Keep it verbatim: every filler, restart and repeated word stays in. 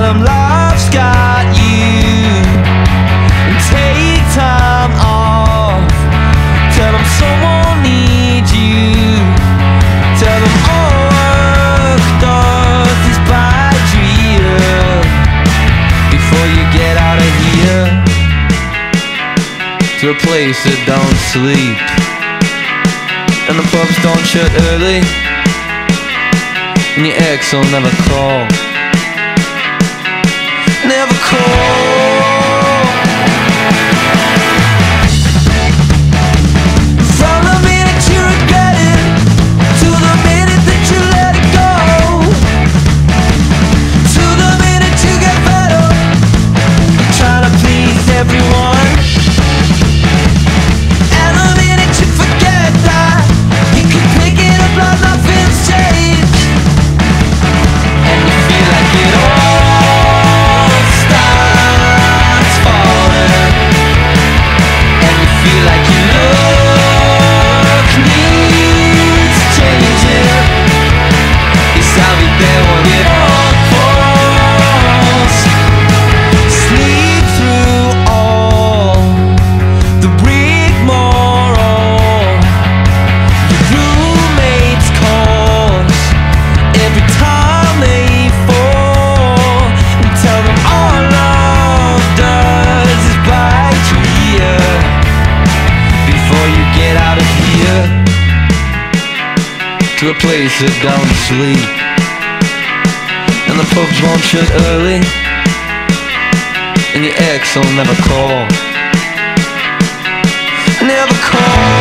them life's got you, and take time off. Tell them someone needs you. Tell them all work does is buy you before you get out of here to a place that don't sleep, and the pubs don't shut early, and your ex will never call. Never call. From the minute you regret it to the minute that you let it go, to the minute you get better, trying to please everyone, and the minute you forget that you can pick it up like nothing's changed, and you feel like it all starts falling, and you feel like your look needs changing. Yes, I'll be there when it all falls. Sleep through all the rigmarole, your roommates' calls every time they fall, and tell them all love does is bite your ear before you get out of here to a place that don't sleep, and the pubs won't shut early, and your ex will never call. Never call.